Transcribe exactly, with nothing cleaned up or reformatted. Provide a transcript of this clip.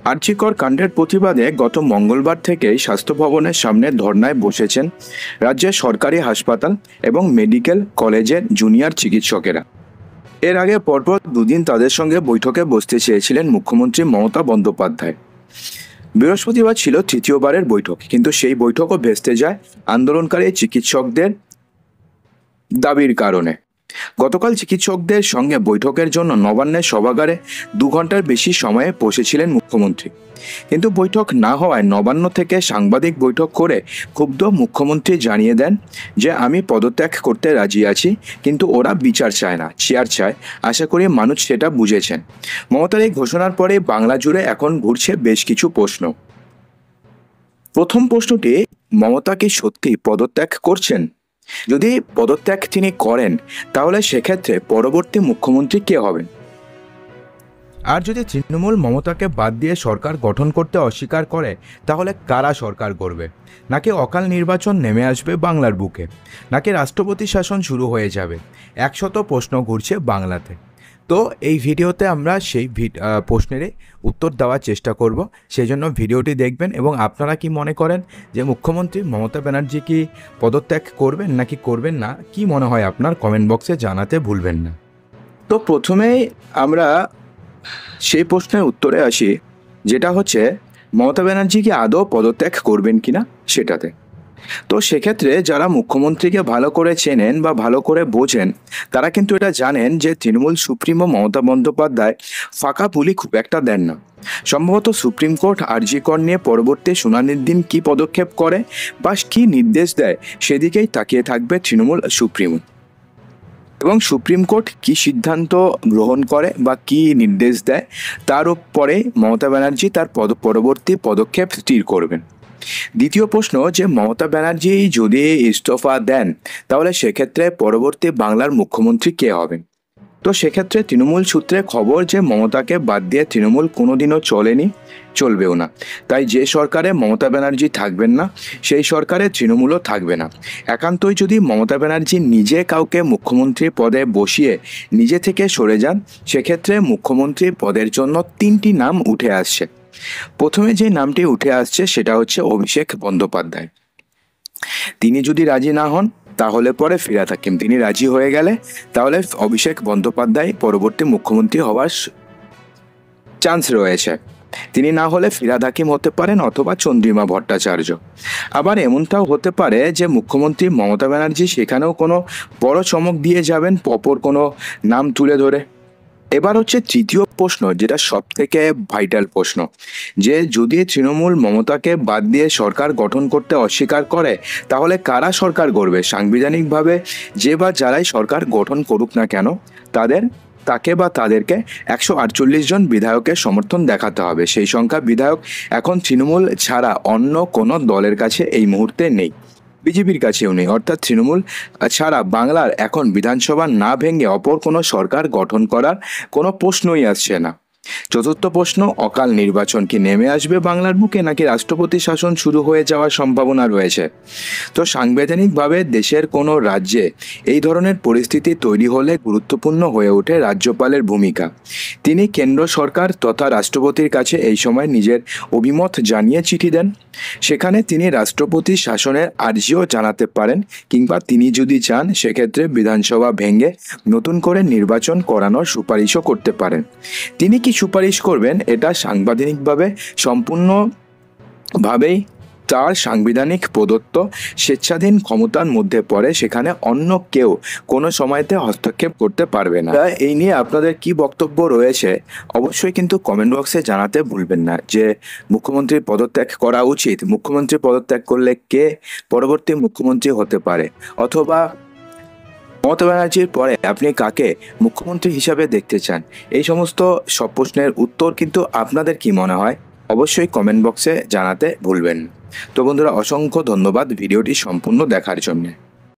আরজিকর কাণ্ডের প্রতিবাদে গত মঙ্গলবার থেকেই স্বাস্থ্য ভবনের সামনে ধর্নায় বসেছেন রাজ্যের সরকারি হাসপাতাল এবং মেডিকেল কলেজের জুনিয়র চিকিৎসকেরা। এর আগে পরপর দুদিন তাদের সঙ্গে বৈঠকে বসতে চেয়েছিলেন মুখ্যমন্ত্রী মমতা বন্দ্যোপাধ্যায়। বৃহস্পতিবার ছিল তৃতীয়বারের বৈঠক, কিন্তু সেই বৈঠকও ভেস্তে যায় আন্দোলনকারী চিকিৎসকদের দাবির কারণে। গতকাল চিকিৎসকদের সঙ্গে বৈঠকের জন্য নবান্নের সভাগারে দু ঘন্টার বেশি সময়ে বসেছিলেন মুখ্যমন্ত্রী, কিন্তু বৈঠক না হওয়ায় নবান্ন থেকে সাংবাদিক বৈঠক করে ক্ষুব্ধ মুখ্যমন্ত্রী জানিয়ে দেন যে আমি পদত্যাগ করতে রাজি আছি, কিন্তু ওরা বিচার চায় না, চেয়ার চায়। আশা করি মানুষ সেটা বুঝেছেন। মমতার এই ঘোষণার পরে বাংলা জুড়ে এখন ঘুরছে বেশ কিছু প্রশ্ন। প্রথম প্রশ্নটি, মমতা কি সত্যি পদত্যাগ করছেন? যদি পদত্যাগ তিনি করেন, তাহলে সেক্ষেত্রে পরবর্তী মুখ্যমন্ত্রী কে হবেন? আর যদি তৃণমূল মমতাকে বাদ দিয়ে সরকার গঠন করতে অস্বীকার করে, তাহলে কারা সরকার করবে? নাকি অকাল নির্বাচন নেমে আসবে বাংলার বুকে? নাকি রাষ্ট্রপতি শাসন শুরু হয়ে যাবে? একশত প্রশ্ন ঘুরছে বাংলাতে। তো এই ভিডিওতে আমরা সেই প্রশ্নেরই উত্তর দেওয়ার চেষ্টা করব। সেই জন্য ভিডিওটি দেখবেন এবং আপনারা কি মনে করেন যে মুখ্যমন্ত্রী মমতা ব্যানার্জি কি পদত্যাগ করবেন নাকি করবেন না, কি মনে হয় আপনার কমেন্ট বক্সে জানাতে ভুলবেন না। তো প্রথমেই আমরা সেই প্রশ্নের উত্তরে আসি, যেটা হচ্ছে মমতা ব্যানার্জি কি আদৌ পদত্যাগ করবেন কিনা সেটাতে। তো সেক্ষেত্রে যারা মুখ্যমন্ত্রীকে ভালো করে চেনেন বা ভালো করে বোঝেন, তারা কিন্তু এটা জানেন যে তৃণমূল সুপ্রিমো মমতা বন্দ্যোপাধ্যায় ফাঁকা পুলি খুব একটা দেন না। সম্ভবত সুপ্রিম কোর্ট আরজিকর নিয়ে পরবর্তী শুনানির দিন কি পদক্ষেপ করে বা কি নির্দেশ দেয়, সেদিকেই তাকিয়ে থাকবে তৃণমূল সুপ্রিমো। এবং সুপ্রিম কোর্ট কি সিদ্ধান্ত গ্রহণ করে বা কি নির্দেশ দেয়, তার উপরে মমতা ব্যানার্জি তার পদ পরবর্তী পদক্ষেপ স্থির করবেন। দ্বিতীয় প্রশ্ন, যে মমতা ব্যানার্জি যদি ইস্তফা দেন, তাহলে সেক্ষেত্রে পরবর্তী বাংলার মুখ্যমন্ত্রী কে হবেন? তো সেক্ষেত্রে তৃণমূল সূত্রে খবর যে মমতাকে বাদ দিয়ে তৃণমূল কোনোদিনও চলেনি, চলবেও না। তাই যে সরকারে মমতা ব্যানার্জি থাকবেন না, সেই সরকারে তৃণমূলও থাকবে না। একান্তই যদি মমতা ব্যানার্জি নিজে কাউকে মুখ্যমন্ত্রী পদে বসিয়ে নিজে থেকে সরে যান, সেক্ষেত্রে মুখ্যমন্ত্রী পদের জন্য তিনটি নাম উঠে আসছে। প্রথমে যে নামটি উঠে আসছে সেটা হচ্ছে অভিষেক বন্দ্যোপাধ্যায়। তিনি যদি রাজি না হন, তাহলে পরে ফিরহাদ হাকিম। তিনি রাজি হয়ে গেলে তাহলে অভিষেক বন্দ্যোপাধ্যায় পরবর্তী মুখ্যমন্ত্রী হওয়ার চান্স রয়েছে। তিনি না হলে ফিরহাদ হাকিম হতে পারেন অথবা চন্দ্রিমা ভট্টাচার্য। আবার এমনটাও হতে পারে যে মুখ্যমন্ত্রী মমতা ব্যানার্জি সেখানেও কোনো বড় চমক দিয়ে যাবেন, অপর কোনো নাম তুলে ধরে। এবার হচ্ছে তৃতীয় প্রশ্ন, যেটা সব থেকে ভাইটাল প্রশ্ন, যে যদি তৃণমূল মমতাকে বাদ দিয়ে সরকার গঠন করতে অস্বীকার করে, তাহলে কারা সরকার করবে? সাংবিধানিকভাবে যে বা যারাই সরকার গঠন করুক না কেন, তাদের তাকে বা তাদেরকে একশো আটচল্লিশ জন বিধায়কের সমর্থন দেখাতে হবে। সেই সংখ্যা বিধায়ক এখন তৃণমূল ছাড়া অন্য কোনো দলের কাছে এই মুহূর্তে নেই, বিজেপির কাছেও নেই। অর্থাৎ তৃণমূল ছাড়া বাংলার এখন বিধানসভা না ভেঙে অপর কোনো সরকার গঠন করার কোনো প্রশ্নই আসছে না। চতুর্থ প্রশ্ন, অকাল নির্বাচন কি নেমে আসবে বাংলার বুকে, নাকি রাষ্ট্রপতি শাসন শুরু হয়ে যাওয়ার সম্ভাবনা রয়েছে? তো সাংবিধানিকভাবে দেশের কোনো রাজ্যে এই ধরনের পরিস্থিতি তৈরি হলে গুরুত্বপূর্ণ হয়ে ওঠে রাজ্যপালের ভূমিকা। তিনি কেন্দ্র সরকার তথা রাষ্ট্রপতির কাছে এই সময় নিজের অভিমত জানিয়ে চিঠি দেন। সেখানে তিনি রাষ্ট্রপতি শাসনের আর্জিও জানাতে পারেন, কিংবা তিনি যদি চান সেক্ষেত্রে বিধানসভা ভেঙে নতুন করে নির্বাচন করানোর সুপারিশও করতে পারেন। তিনি কি সুপারিশ করবেন, এটা সাংবিধানিকভাবে সম্পূর্ণভাবেই তার সাংবিধানিক প্রদত্ত স্বেচ্ছাধীন ক্ষমতার মধ্যে পড়ে। সেখানে অন্য কেউ কোনো সময়তে হস্তক্ষেপ করতে পারবে না। এই নিয়ে আপনাদের কি বক্তব্য রয়েছে অবশ্যই কিন্তু কমেন্ট বক্সে জানাতে ভুলবেন না। যে মুখ্যমন্ত্রীর পদত্যাগ করা উচিত, মুখ্যমন্ত্রী পদত্যাগ করলে কে পরবর্তী মুখ্যমন্ত্রী হতে পারে, অথবা মমতা ব্যানার্জির পরে আপনি কাকে মুখ্যমন্ত্রী হিসাবে দেখতে চান, এই সমস্ত সব প্রশ্নের উত্তর কিন্তু আপনাদের কি মনে হয় অবশ্যই কমেন্ট বক্সে জানাতে ভুলবেন। তো বন্ধুরা, অসংখ্য ধন্যবাদ ভিডিওটি সম্পূর্ণ দেখার জন্য।